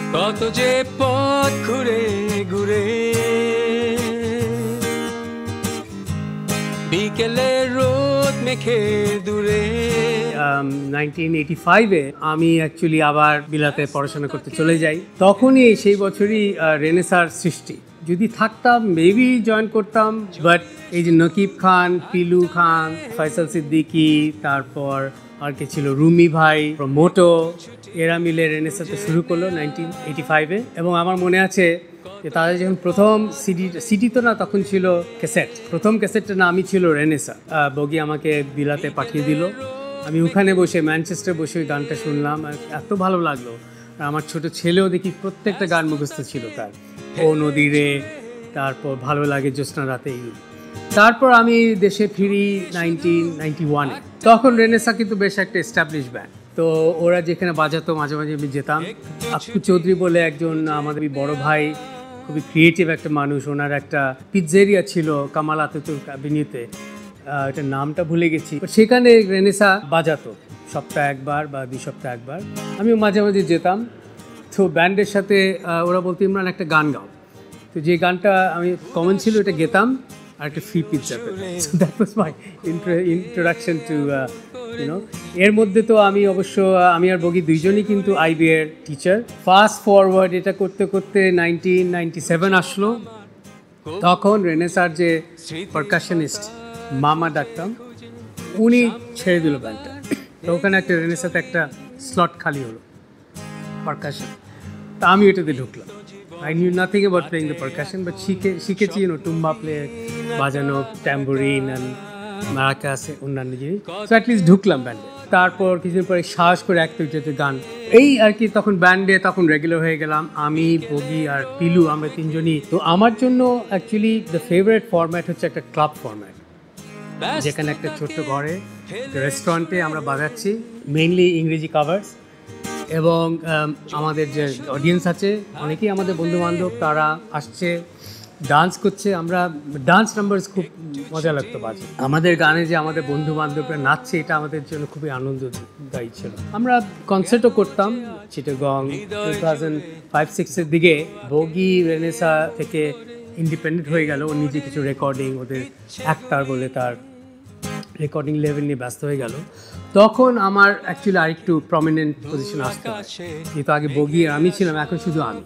কত যে পথ ঘুরে ঘুরে বিকেলে রোদ মেখে দূরে। 1985-এ আমি অ্যাকচুয়ালি আবার বিলাতে পড়াশোনা করতে চলে যাই। তখনই সেই বছরই রেনেসার সৃষ্টি। যদি থাকতাম মেবি জয়েন করতাম, বাট এই যে নকিব খান, পিলু খান, ফয়সাল সিদ্দিকী, তারপর আর কে ছিল, রুমি ভাই, মোটো, এরা মিলে রেনেসাতে শুরু করলো 1985-এ। এবং আমার মনে আছে যে তাদের যখন প্রথম সিডি তো না, তখন ছিল ক্যাসেট। প্রথম ক্যাসেটটার নামই ছিল রেনেসা। বগি আমাকে বিলাতে পাঠিয়ে দিল। আমি ওখানে বসে ম্যানচেস্টারে বসে ওই গানটা শুনলাম, এত ভালো লাগলো। আর আমার ছোট ছেলেও দেখি প্রত্যেকটা গান মুখস্থ ছিল তার, ও নদীরে, তারপর ভালো লাগে জ্যোৎস্না রাতে। তারপর আমি দেশে ফিরি 1991-এ। তখন রেনেসা কিন্তু বেশ একটা এস্টাবলিশ ব্যান্ড। তো ওরা যেখানে বাজাতো মাঝে মাঝে আমি যেতাম। আকু চৌধুরী বলে একজন আমাদের বড় ভাই, খুবই ক্রিয়েটিভ একটা মানুষ, ওনার একটা পিৎজেরিয়া ছিল কামাল আতাতুর্ক অ্যাভিনিউতে, এটার নামটা ভুলে গেছি। সেখানে রেনেসা বাজাতো সপ্তাহে একবার বা 2 সপ্তাহে একবার। আমিও মাঝে মাঝে যেতাম। তো ব্যান্ডের সাথে ওরা বলতো ইমরান একটা গান গাও। তো যে গানটা আমি কমন ছিল এটা গেতাম, আর একটা ফ্রি পিৎজা পেতাম। So that was my introduction to you know. এর মধ্যে তো আমি অবশ্য আমি আর বগি দুইজনই কিন্তু আইবি এর টিচার। ফাস্ট ফরওয়ার্ড এটা করতে করতে 1997 আসলো। তখন রেনেসার যে পারকাশনিস্ট মামা ডাকতাম, উনি ছেড়ে দিল ব্যান্ডটা। তো ওখানে একটা রেনেসাতে একটা স্লট খালি হলো পারকাশন। তা আমি এটাতে ঢুকলাম। I knew nothing about playing the percussion, but শিখেছি টুম্বা প্লে, বাজানো, ট্যাম্বোরিন and মারাকাস, অন্যান্য জিনিস। সো অ্যাটলিস্ট ঢুকলাম ব্যান্ডে। তারপর কিছুদিন পরে সাহস করে এক দুইটাতে গান, এই আর কি। তখন ব্যান্ডে তখন রেগুলার হয়ে গেলাম, আমি, বগি আর পিলু, আমরা তিনজনই। তো আমার জন্য অ্যাকচুয়ালি দ্য ফেভারিট ফরম্যাট হচ্ছে একটা ক্লাব ফরম্যাট, যেখানে একটা ছোট্ট ঘরে রেস্টুরেন্টে আমরা বাজাচ্ছি, মেইনলি ইংরেজি কাভার্স। এবং আমাদের যে অডিয়েন্স আছে অনেকেই আমাদের বন্ধুবান্ধব, তারা আসছে, ডান্স করছে। আমরা ডান্স নাম্বারস খুব মজা লাগতো বাজে। আমাদের গানে যে আমাদের বন্ধুবান্ধবরা নাচছে, এটা আমাদের জন্য খুবই আনন্দদায়ী ছিল। আমরা কনসার্টও করতাম চিটাগং। 2005-06-এর দিকে বগি রেনেসা থেকে ইন্ডিপেন্ডেন্ট হয়ে গেল। ও নিজে কিছু রেকর্ডিং, ওদের একটার বলে তার রেকর্ডিং লেভেল নিয়ে ব্যস্ত হয়ে গেল। তখন আমার অ্যাকচুয়ালি আরেকটু প্রমিনেন্ট পজিশন আসতে হয়, যেহেতু আগে বগি আমি ছিলাম, এখন শুধু আমি।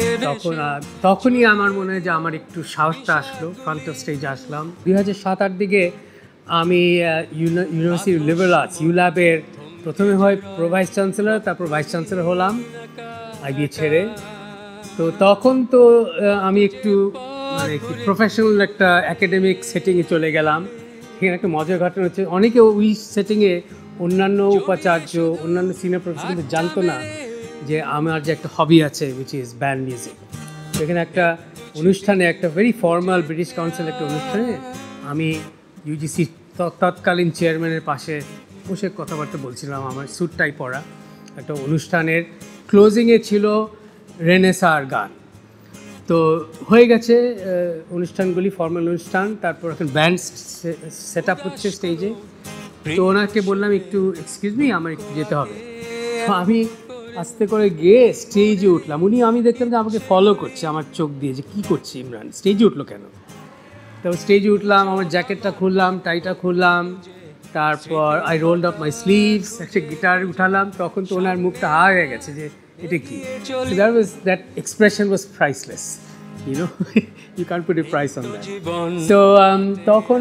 তখনই আমার মনে হয় যে আমার একটু সাহসটা আসলো, ফ্রন্ট অফ স্টেজে আসলাম। 2007-08 দিকে আমি ইউনিভার্সিটি লিবারেল আর্টস ইউল্যাবের প্রথমে হয় ভাইস চ্যান্সেলর, তারপর ভাইস চ্যান্সেলর হলাম আইবি ছেড়ে। তো তখন তো আমি একটু মানে প্রফেশনাল একটা একাডেমিক সেটিংয়ে চলে গেলাম। এখানে একটা মজার ঘটনা হচ্ছে, অনেকে ওই সেটিংয়ে অন্যান্য উপাচার্য, অন্যান্য সিনিয়র প্রফেসর কিন্তু জানতো না যে আমার যে একটা হবি আছে, উইচ ইজ ব্যান্ড মিউজিক। এখানে একটা অনুষ্ঠানে, একটা ভেরি ফর্মাল ব্রিটিশ কাউন্সিল একটা অনুষ্ঠানে আমি ইউজিসি তৎকালীন চেয়ারম্যানের পাশে বসে কথাবার্তা বলছিলাম, আমার স্যুটটাই পরা। একটা অনুষ্ঠানের ক্লোজিংয়ে ছিল রেনেসার গান। তো হয়ে গেছে অনুষ্ঠানগুলি, ফর্মাল অনুষ্ঠান। তারপর এখন ব্যান্ড সেট আপ হচ্ছে স্টেজে। তো ওনাকে বললাম একটু এক্সকিউজ মি, আমার একটু যেতে হবে। আমি আস্তে করে গিয়ে স্টেজে উঠলাম। আমি দেখলাম যে আমাকে ফলো করছে আমার চোখ দিয়ে, যে কী করছে ইমরান, স্টেজে উঠলো কেন। তো স্টেজে উঠলাম, আমার জ্যাকেটটা খুললাম, টাইটা খুললাম, তারপর I rolled up my sleeves, একটা গিটার উঠালাম। তখন তো ওনার মুখটা হয়ে গেছে যে এটা কি। That expression was priceless, you know. You can't put a price on that. So তখন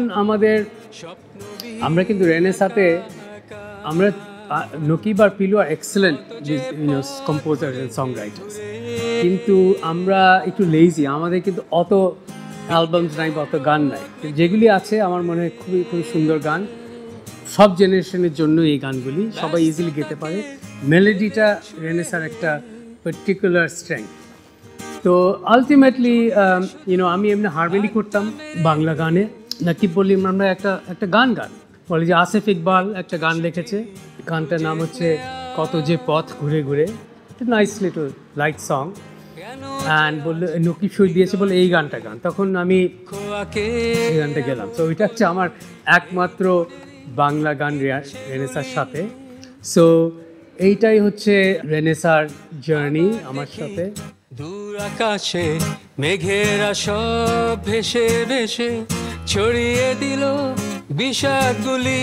আমরা কিন্তু রেনেসাতে আমরা নকিব আর পিলু আর excellent composer and songwriters, কিন্তু আমরা একটু লেজি। আমাদের কিন্তু অত অ্যালবামস নাই বা অত গান নাই। যেগুলি আছে আমার মনে হয় খুবই খুবই সুন্দর গান, সব জেনারেশনের জন্য এই গানগুলি সবাই ইজিলি গেতে পারে। মেলোডিটা রেনেসার একটা পার্টিকুলার স্ট্রেংথ। তো আলটিমেটলি আমি এমনি হারমোনি করতাম বাংলা গানে। নাকিব বললি আমরা একটা গান বলে যে আসিফ ইকবাল একটা গান লিখেছে, গানটার নাম হচ্ছে কত যে পথ ঘুরে ঘুরে, একটা nice little light song. And বললো নকিব সুর দিয়েছে বলে এই গানটা গান। তখন আমি এই গানটা গেলাম। তো ওইটা হচ্ছে আমার একমাত্র বাংলা গান রেনেসার সাথে। সো এইটাই হচ্ছে রেনেসার জার্নি আমার সাথে। দূর আকাশে মেঘেরা সব ভেসে ভেসে ছড়িয়ে দিল বিষাদগুলি,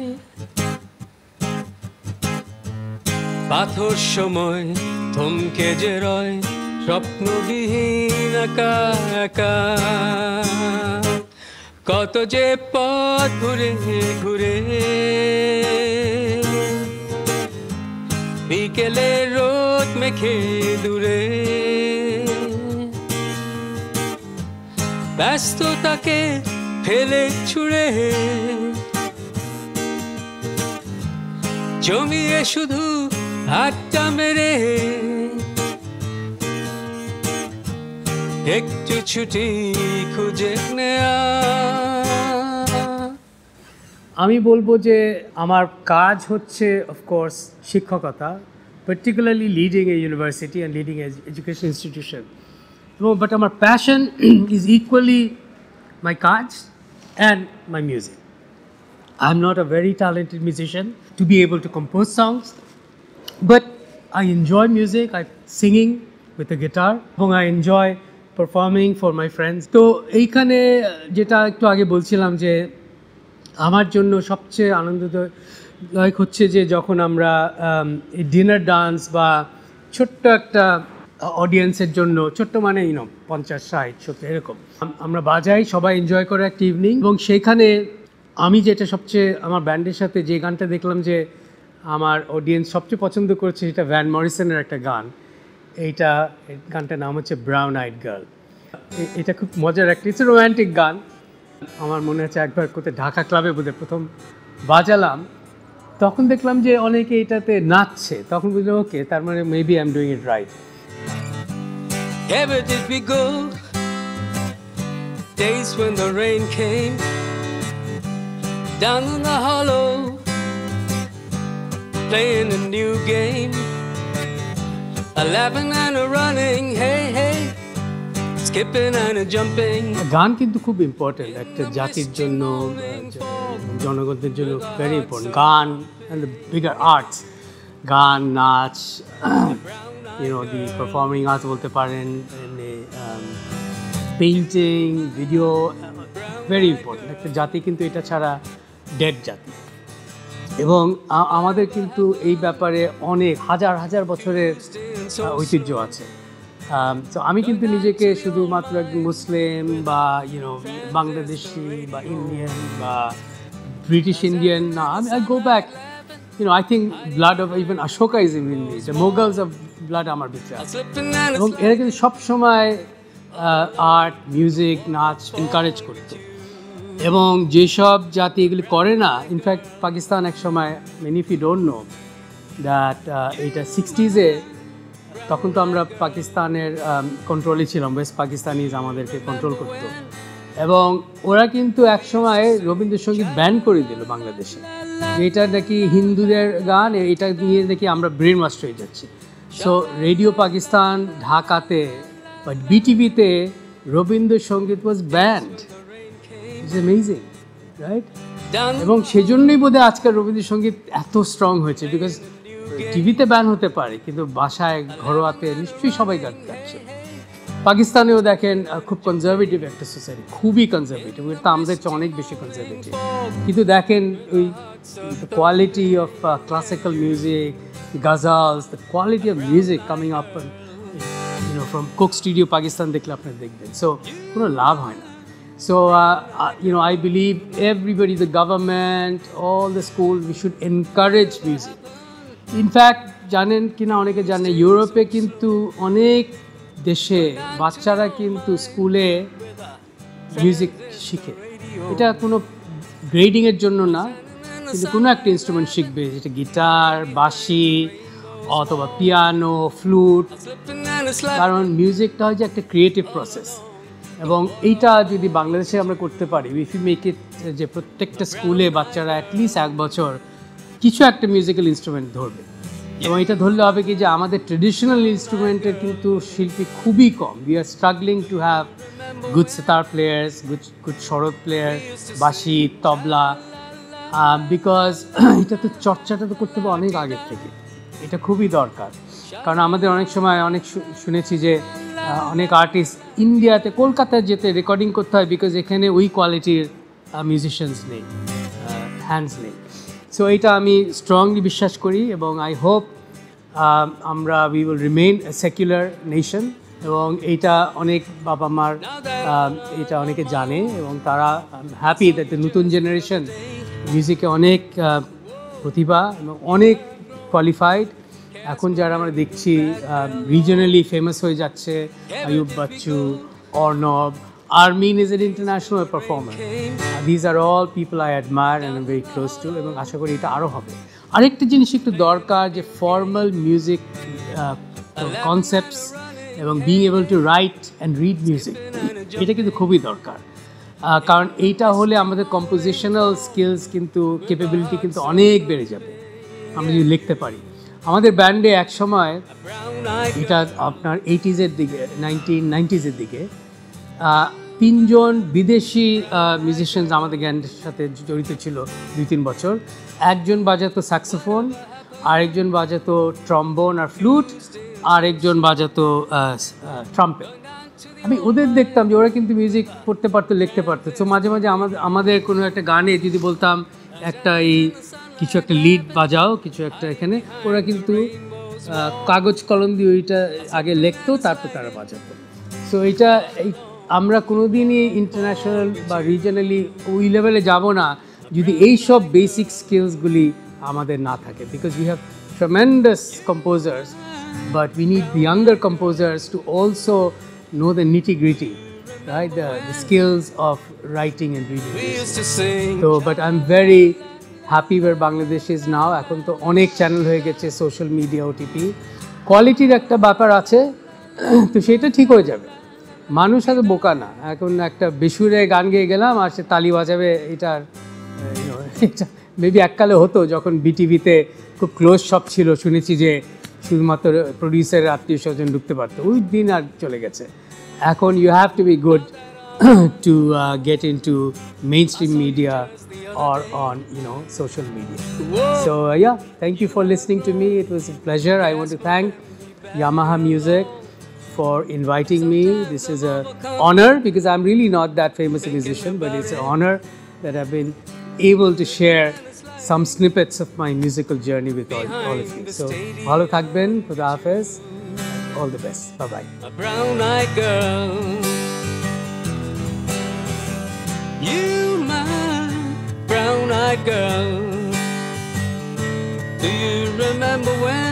পাথর সময় থমকে যে রয় স্বপ্নবিহীন একা একা। কত যে পথ ঘুরে ঘুরে বিকেলে রোদ মেখে দূরে, ব্যস্ততাকে ফেলে ছুড়ে জমিয়ে শুধু আড্ডা মেরে একটু ছুটি খুঁজে নেয়া। আমি বলবো যে আমার কাজ হচ্ছে অফকোর্স শিক্ষকতা, particularly leading a university and leading education institution, এবং বাট আমার প্যাশন ইজ ইকুয়ালি মাই কাজ and my music. I am not a very talented musician to be able to compose songs, but I enjoy music, I singing with a guitar, এবং I enjoy performing for my friends. তো এইখানে যেটা একটু আগে বলছিলাম যে আমার জন্য সবচেয়ে আনন্দদায়ক হচ্ছে যে যখন আমরা ডিনার ডান্স বা ছোট্ট একটা অডিয়েন্সের জন্য, ছোট্ট মানে 50-60-70 এরকম আমরা বাজাই, সবাই এনজয় করে একটা ইভিনিং, এবং সেইখানে আমি যেটা সবচেয়ে আমার ব্যান্ডের সাথে যে গানটা দেখলাম যে আমার অডিয়েন্স সবচেয়ে পছন্দ করেছে, সেটা ভ্যান মরিসনের একটা গান। এইটা গানটার নাম হচ্ছে ব্রাউন আইড গার্ল। এটা খুব মজার একটা, ইটস রোম্যান্টিক গান। আমার মনে আছে একবার কোথায় ঢাকা ক্লাবে বোধহয় প্রথম বাজালাম, তখন দেখলাম যে অনেকে এটাতে নাচছে, তখন বুঝলাম ওকে, তার মানে maybe I am doing it right. Ever did we go days when the rain came down in the hollow, playing a new game, a laughing and a running, hey hey, skipping and a jumping. গান কিন্তু খুব important একটা জাতির জন্য, জনগণের জন্য very important. গান and the bigger arts, গান, নাচ, দি পারফর্মিং আর্টস বলতে পারেন, পেইন্টিং, ভিডিও, ভেরি ইম্পর্টেন্ট। একটা জাতি কিন্তু এটা ছাড়া ডেড জাতি, এবং আমাদের কিন্তু এই ব্যাপারে অনেক হাজার হাজার বছরের ঐতিহ্য আছে। তো আমি কিন্তু নিজেকে শুধুমাত্র একজন মুসলিম বা বাংলাদেশি বা ইন্ডিয়ান বা ব্রিটিশ ইন্ডিয়ান না, I go back, I think blood of even Ashoka is in me, the Mughals of blood আমার ভিতরে আছে, এবং এরা কিন্তু সবসময় আর্ট, মিউজিক, নাচ এনকারেজ করতো, এবং যেসব জাতি এগুলি করে না, ইনফ্যাক্ট পাকিস্তান এক সময়, many if you don't know that, এইটা 60s তখন তো আমরা পাকিস্তানের কন্ট্রোলে ছিলাম, ওয়েস্ট পাকিস্তানিজ আমাদেরকে কন্ট্রোল করতো, এবং ওরা কিন্তু এক সময় রবীন্দ্রসঙ্গীত ব্যান করে দিল বাংলাদেশে। এটা নাকি হিন্দুদের গান, এটা নিয়ে নাকি আমরা ব্রেন ওয়াশ হয়ে যাচ্ছি। সো রেডিও পাকিস্তান, ঢাকাতে বা বিটিভিতে Rabindrasangeet was banned. It's amazing, right? এবং সেজন্যই বোধহয় আজকাল রবীন্দ্রসঙ্গীত এত স্ট্রং হয়েছে, বিকজ টিভিতে ব্যান হতে পারে কিন্তু বাসায় ঘরোয়াতে নিশ্চয়ই সবাই গাচ্ছে। পাকিস্তানেও দেখেন খুব কনজারভেটিভ একটা সোসাইটি, খুবই কনজারভেটিভ, এটা তো আমাদের চেয়ে অনেক বেশি কনজারভেটিভ, কিন্তু দেখেন ওই quality of classical music, ghazals, the quality of music coming up from Coke Studio Pakistan দেখলে আপনারা দেখবেন। সো কোনো লাভ হয় না। So, I believe everybody, the government, all the schools, we should encourage music. In fact, জানেন কিনা অনেকে জানে, ইউরোপে কিন্তু অনেক দেশে বাচ্চারা কিন্তু স্কুলে মিউজিক শিখে। এটা কোনো গ্রেডিংয়ের জন্য না, কিন্তু কোনো একটা ইনস্ট্রুমেন্ট শিখবে, যেটা গিটার, বাঁশি অথবা পিয়ানো, ফ্লুট, কারণ মিউজিকটা হয় যে একটা ক্রিয়েটিভ প্রসেস। এবং এইটা যদি বাংলাদেশে আমরা করতে পারি, ইফ ইউ মেক ইট, যে প্রত্যেকটা স্কুলে বাচ্চারা অ্যাটলিস্ট 1 বছর কিছু একটা মিউজিক্যাল ইনস্ট্রুমেন্ট ধরবে, এবং এটা ধরলে হবে কি যে আমাদের ট্রেডিশনাল ইনস্ট্রুমেন্টের কিন্তু শিল্পী খুবই কম। We are struggling to have good sitar players, good sarod player, banshi, tabla, because এটা তো চর্চাটা তো করতে হবে অনেক আগের থেকে। এটা খুবই দরকার, কারণ আমাদের অনেক সময় অনেক শুনেছি যে অনেক আর্টিস্ট ইন্ডিয়াতে কলকাতায় যেতে রেকর্ডিং করতে হয়, বিকজ এখানে ওই কোয়ালিটির মিউজিশিয়ানস নেই, হ্যান্ডস নেই। সো এইটা আমি স্ট্রংলি বিশ্বাস করি, এবং আই হোপ আমরা we will remain a secular nation, এবং এইটা অনেক বাবা মার এটা অনেকে জানে, এবং তারা হ্যাপি দ্যাট নতুন জেনারেশন মিউজিকে অনেক প্রতিভা এবং অনেক কোয়ালিফাইড। এখন যারা আমরা দেখছি রিজনালি ফেমাস হয়ে যাচ্ছে, Ayub Bachchu, Arnob, Armeen is an international performer. These are all people I admire and I am very close to, এবং আশা করি এটা আরও হবে। আরেকটা জিনিস একটু দরকার, যে ফর্মাল মিউজিক কনসেপ্টস এবং being able to write and read music, এটা কিন্তু খুবই দরকার। কারণ এইটা হলে আমাদের কম্পোজিশনাল স্কিলস কিন্তু ক্যাপাবিলিটি কিন্তু অনেক বেড়ে যাবে আমরা যদি লিখতে পারি। আমাদের ব্যান্ডে এক সময়, এটা আপনার 80s দিকে, 1990s দিকে, 3 জন বিদেশি মিউজিশিয়ানস আমাদের ব্যান্ডের সাথে জড়িত ছিল 2-3 বছর। একজন বাজাতো স্যাক্সোফোন, আরেকজন বাজাতো ট্রম্বোন আর ফ্লুট, আরেকজন বাজাতো ট্রাম্পেট। আমি ওদের দেখতাম যে ওরা কিন্তু মিউজিক করতে পারতো, লিখতে পারতো। তো মাঝে মাঝে আমাদের কোনো একটা গানে যদি বলতাম একটা কিছু একটা লিড বাজাও, কিছু একটা এখানে, ওরা কিন্তু কাগজ কলম দিয়ে ওইটা আগে লিখতো, তারপর তারা বাজাতো। সো এইটা আমরা কোনোদিনই ইন্টারন্যাশনাল বা রিজনালি ওই লেভেলে যাব না যদি এই সব বেসিক স্কিলসগুলি আমাদের না থাকে, because we have tremendous composers, but we need the younger composers to also know the nitty-gritty, right? The skills of writing and reading. So, but I'm very happy where Bangladesh is now. এখন তো অনেক channel হয়ে গেছে, social media, OTP, কোয়ালিটির একটা ব্যাপার আছে, তো সেটা ঠিক হয়ে যাবে। মানুষ এত বোকা না, এখন একটা বেসুরে গান গেয়ে গেলাম আর সে তালি বাজাবে, এটার মেবি এককালে হতো যখন বিটিভিতে খুব ক্লোজ শপ ছিল, শুনেছি যে শুধুমাত্র প্রডিউসারের আত্মীয় স্বজন ঢুকতে পারতো, ওই দিন আর চলে গেছে। এখন you have to be good to get into mainstream media or on social media. So yeah, thank you for listening to me. It was a pleasure. I want to thank Yamaha Music for inviting me. This is an honor, because I'm really not that famous a musician, but it's an honor that I've been able to share some snippets of my musical journey with all of you. So, bhalo thakben, khuda hafiz, all the best. Bye bye. A brown-eyed girl, you my brown-eyed girl. Do you remember when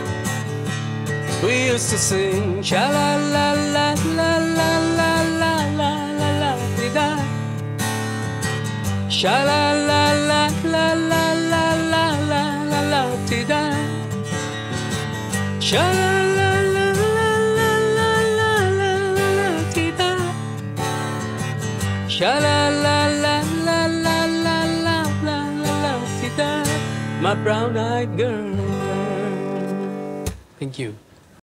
we used to sing sha la la la la la la la la la la da, sha la la la la la la la la la la da, sha la la la la la la la la la da, sha la la la la la la la la la da, my brown-eyed girl. Thank you.